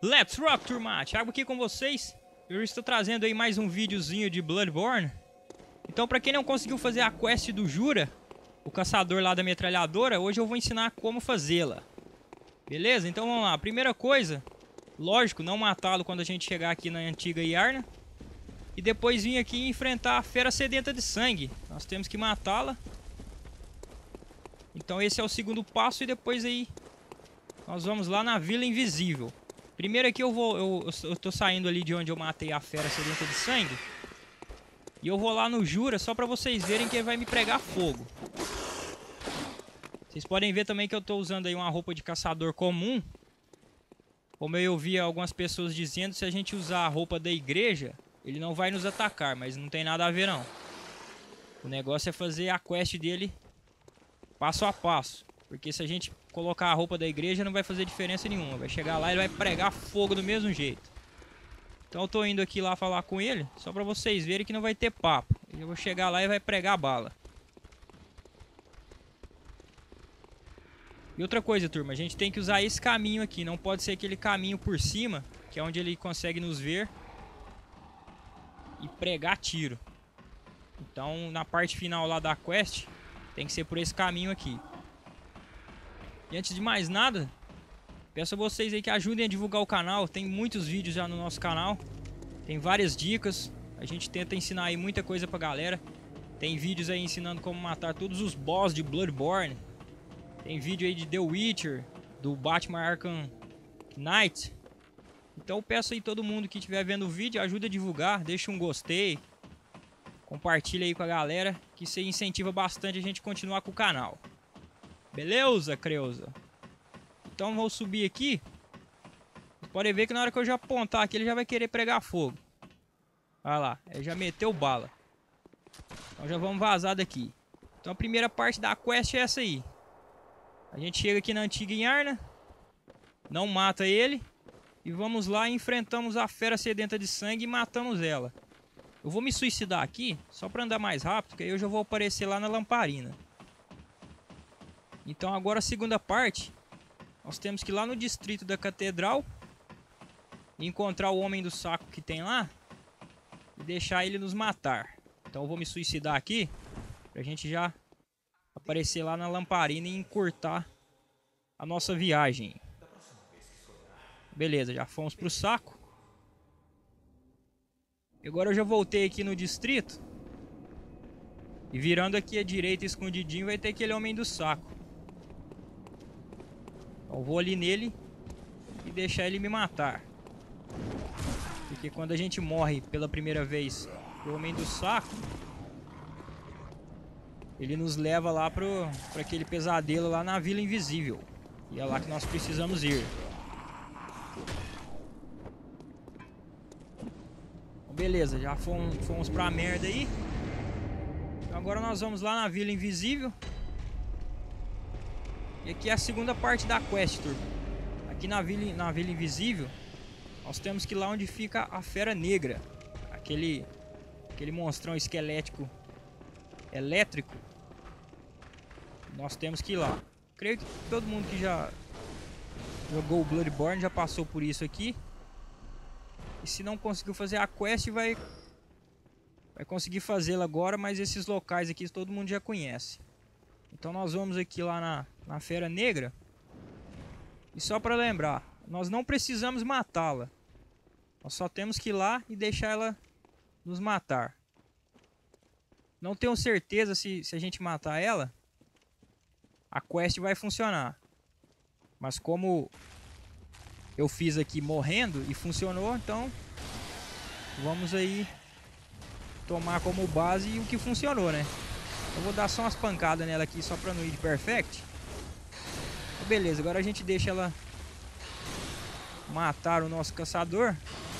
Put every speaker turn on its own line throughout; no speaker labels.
Let's rock, turma! Thiago aqui com vocês. Eu estou trazendo aí mais um videozinho de Bloodborne. Então, pra quem não conseguiu fazer a quest do Jura, o caçador lá da metralhadora, hoje eu vou ensinar como fazê-la. Beleza? Então vamos lá. Primeira coisa, lógico, não matá-lo quando a gente chegar aqui na antiga Iarna. E depois vir aqui e enfrentar a fera sedenta de sangue. Nós temos que matá-la. Então esse é o segundo passo e depois aí nós vamos lá na Vila Invisível. Primeiro aqui eu tô saindo ali de onde eu matei a fera sedenta de sangue. E eu vou lá no Jura só pra vocês verem que ele vai me pregar fogo. Vocês podem ver também que eu tô usando aí uma roupa de caçador comum. Como eu vi algumas pessoas dizendo, se a gente usar a roupa da igreja, ele não vai nos atacar, mas não tem nada a ver não. O negócio é fazer a quest dele passo a passo. Porque se a gente colocar a roupa da igreja não vai fazer diferença nenhuma. Vai chegar lá e ele vai pregar fogo do mesmo jeito. Então eu tô indo aqui lá falar com ele, só pra vocês verem que não vai ter papo. Eu vou chegar lá e vai pregar bala. E outra coisa, turma, a gente tem que usar esse caminho aqui. Não pode ser aquele caminho por cima, que é onde ele consegue nos ver e pregar tiro. Então na parte final lá da quest tem que ser por esse caminho aqui. E antes de mais nada, peço a vocês aí que ajudem a divulgar o canal. Tem muitos vídeos já no nosso canal. Tem várias dicas. A gente tenta ensinar aí muita coisa pra galera. Tem vídeos aí ensinando como matar todos os boss de Bloodborne. Tem vídeo aí de The Witcher, do Batman Arkham Knight. Então eu peço aí todo mundo que estiver vendo o vídeo, ajuda a divulgar, deixa um gostei. Compartilha aí com a galera, que isso aí incentiva bastante a gente continuar com o canal. Beleza, Creuza? Então vou subir aqui. Vocês podem ver que na hora que eu já apontar aqui, ele já vai querer pregar fogo. Olha lá, ele já meteu bala. Então já vamos vazar daqui. Então a primeira parte da quest é essa aí. A gente chega aqui na antiga Iarna, não mata ele, e vamos lá e enfrentamos a fera sedenta de sangue e matamos ela. Eu vou me suicidar aqui, só para andar mais rápido, que aí eu já vou aparecer lá na lamparina. Então agora a segunda parte, nós temos que ir lá no distrito da catedral, encontrar o homem do saco que tem lá, e deixar ele nos matar. Então eu vou me suicidar aqui, pra gente já aparecer lá na lamparina e encurtar a nossa viagem. Beleza, já fomos pro saco. Agora eu já voltei aqui no distrito. E virando aqui à direita escondidinho vai ter aquele homem do saco. Então eu vou ali nele e deixar ele me matar. Porque quando a gente morre pela primeira vez pro homem do saco, ele nos leva lá para aquele pesadelo lá na Vila Invisível. E é lá que nós precisamos ir. Então, beleza, já fomos pra merda aí. Então agora nós vamos lá na Vila Invisível. E aqui é a segunda parte da quest, turma. Aqui na Vila Invisível, nós temos que ir lá onde fica a Fera Negra. Aquele monstrão esquelético elétrico. Nós temos que ir lá. Creio que todo mundo que já jogou o Bloodborne já passou por isso aqui. E se não conseguiu fazer a quest, vai conseguir fazê-la agora. Mas esses locais aqui todo mundo já conhece. Então nós vamos aqui lá na Fera Negra. E só para lembrar, nós não precisamos matá-la. Nós só temos que ir lá e deixar ela nos matar. Não tenho certeza se a gente matar ela, a quest vai funcionar. Mas como eu fiz aqui morrendo e funcionou, então vamos aí tomar como base o que funcionou, né? Eu vou dar só umas pancadas nela aqui só pra não ir de perfect. Beleza, agora a gente deixa ela matar o nosso caçador.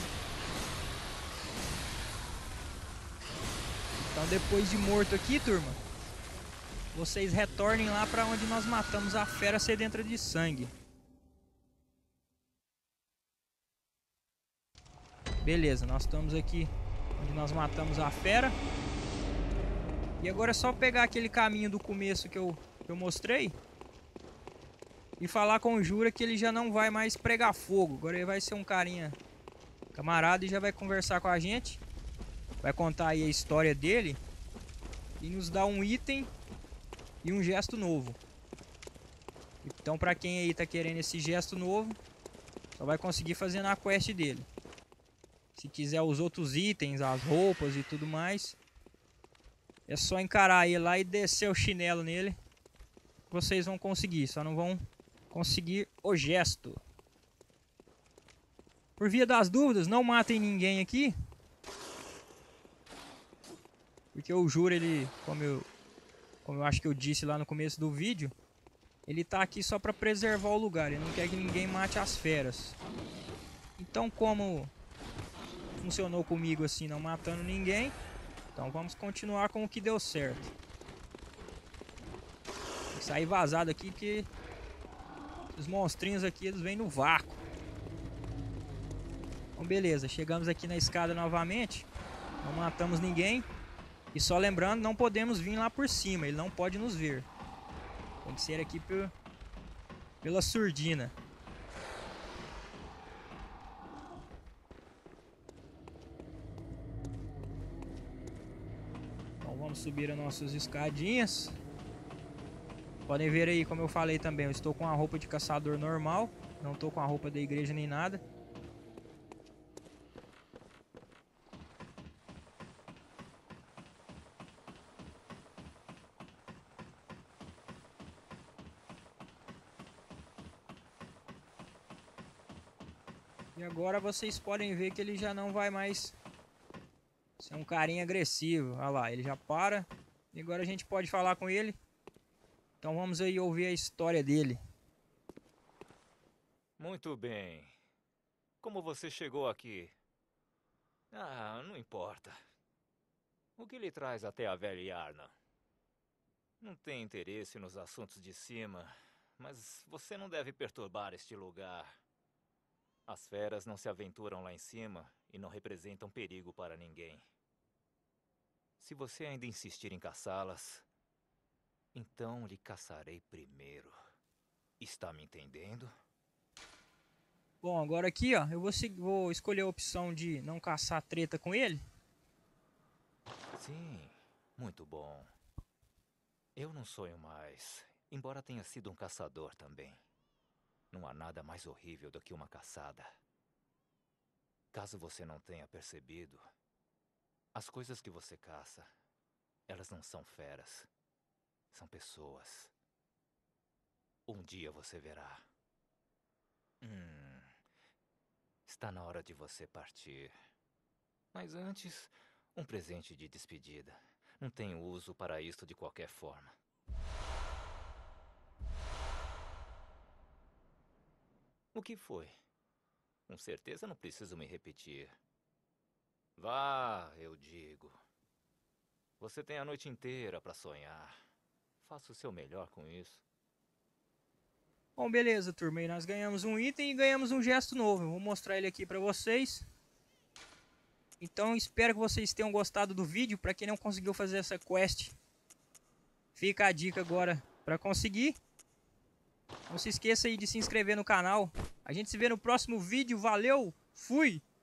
Então depois de morto aqui, turma, vocês retornem lá pra onde nós matamos a fera sedenta de sangue. Beleza, nós estamos aqui onde nós matamos a fera. E agora é só pegar aquele caminho do começo que eu mostrei. E falar com o Jura que ele já não vai mais pregar fogo. Agora ele vai ser um carinha camarada e já vai conversar com a gente. Vai contar aí a história dele. E nos dar um item e um gesto novo. Então pra quem aí tá querendo esse gesto novo, só vai conseguir fazer na quest dele. Se quiser os outros itens, as roupas e tudo mais, é só encarar ele lá e descer o chinelo nele. Vocês vão conseguir, só não vão conseguir o gesto. Por via das dúvidas, não matem ninguém aqui. Porque o Jura, ele, como eu acho que eu disse lá no começo do vídeo, ele tá aqui só pra preservar o lugar. Ele não quer que ninguém mate as feras. Então, como funcionou comigo assim, não matando ninguém, então vamos continuar com o que deu certo. Tem que sair vazado aqui, porque os monstrinhos aqui, eles vêm no vácuo. Então beleza, chegamos aqui na escada novamente. Não matamos ninguém. E só lembrando, não podemos vir lá por cima, ele não pode nos ver. Tem que ser aqui pela surdina. Então vamos subir as nossas escadinhas. Podem ver aí, como eu falei também, eu estou com a roupa de caçador normal. Não estou com a roupa da igreja nem nada. E agora vocês podem ver que ele já não vai mais ser um carinha agressivo. Olha lá, ele já para. E agora a gente pode falar com ele. Então vamos aí ouvir a história dele.
Muito bem. Como você chegou aqui? Ah, não importa. O que lhe traz até a velha Yarna? Não tem interesse nos assuntos de cima, mas você não deve perturbar este lugar. As feras não se aventuram lá em cima e não representam perigo para ninguém. Se você ainda insistir em caçá-las, então lhe caçarei primeiro. Está me entendendo?
Bom, agora aqui, ó, eu vou escolher a opção de não caçar treta com ele.
Sim, muito bom. Eu não sonho mais, embora tenha sido um caçador também. Não há nada mais horrível do que uma caçada. Caso você não tenha percebido, as coisas que você caça, elas não são feras. São pessoas. Um dia você verá. Está na hora de você partir. Mas antes, um presente de despedida. Não tenho uso para isto de qualquer forma. O que foi? Com certeza não preciso me repetir. Vá, eu digo. Você tem a noite inteira para sonhar. Faça o seu melhor com isso.
Bom, beleza, turma. E nós ganhamos um item e ganhamos um gesto novo. Eu vou mostrar ele aqui pra vocês. Então, espero que vocês tenham gostado do vídeo. Pra quem não conseguiu fazer essa quest, fica a dica agora pra conseguir. Não se esqueça aí de se inscrever no canal. A gente se vê no próximo vídeo. Valeu, fui!